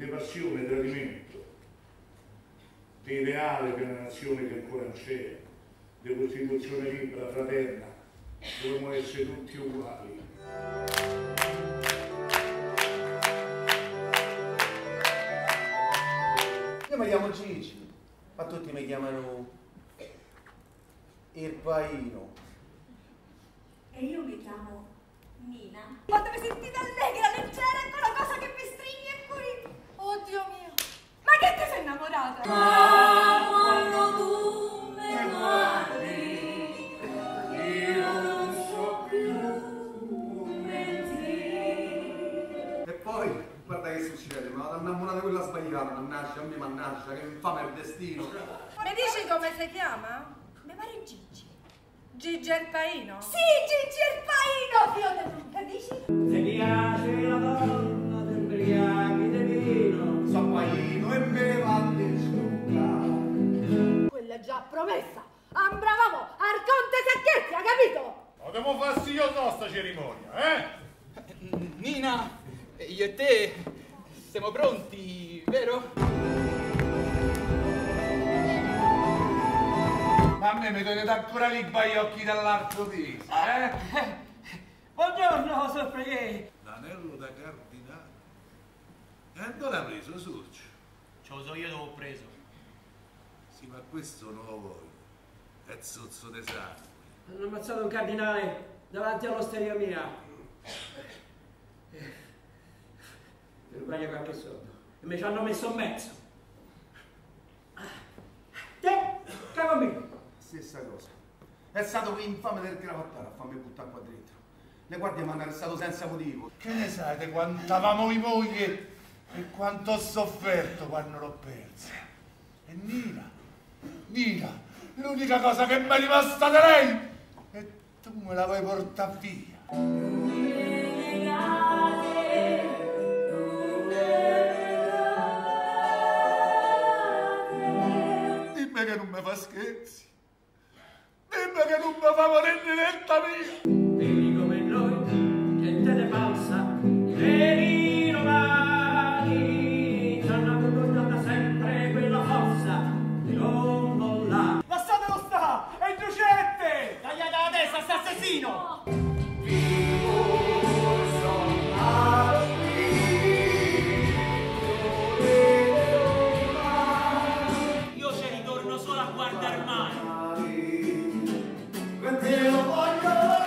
di passione e tradimento, di ideale per una nazione che ancora non c'è, di Costituzione libera, fraterna, dovremmo essere tutti uguali. Io mi chiamo Gigi, ma tutti mi chiamano il Paino. E io mi chiamo Nina. Quando mi sentite allegra, leggera, è quella cosa che mi stringe qui. Oddio mio, ma che ti sei innamorata? Ma quando tu mi guardi, io non so più mentire. E poi, guarda che succede, ma vado innamorata di quella sbagliata, mannaggia, che infame è il destino. Mi dici come si chiama? Mi pare Gigi. Gigi il Paino? Sì, Gigi il Paino, figlio del Luca, dici? Se piace la donna del briachi di vino, So Paino e me va a distrugare. Quella è già promessa. Ambravamo al conte Sacchetti, hai capito? Ma devo farsi io sta cerimonia, eh? Nina, io e te siamo pronti, vero? Ma a me mi tenete ancora lì i baiocchi dall'altro viso, eh? buongiorno, sorprese. L'anello da cardinale. E dove l'ha preso, Surcio? Ce lo so io dove ho preso. Sì, ma questo non lo voglio. È zozzo di sangue. Hanno ammazzato un cardinale davanti all'osteria mia. Per sbaglio qualche soldo. E mi ci hanno messo in mezzo. Te, cago mio. Stessa cosa. È stato quell'infame del cravattaro a farmi buttare qua dentro. Le guardie mi hanno arrestato senza motivo. Che ne sai di quanta avevamo i mogli e quanto ho sofferto quando l'ho persa? E Nina, l'unica cosa che mi è rimasta da lei e tu me la vuoi portare via. Dimmi che non mi fa scherzi. Dimmi che non mi fa morire netta mia. Vedi come noi, gente ne falsa, i veri romani, ci hanno avuto sempre quella forza di non mollare. Lasciatelo sta! È il Giuseppe! Tagliata la testa, sta assassino! Io ci ritorno solo a guardare male. Te lo voglio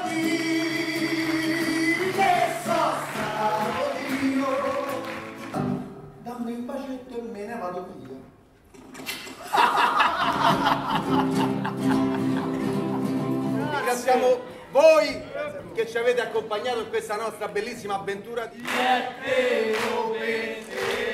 dire che sono stato io. Dammi un bacetto e me ne vado via. Ringraziamo voi che ci avete accompagnato in questa nostra bellissima avventura. È vero per te.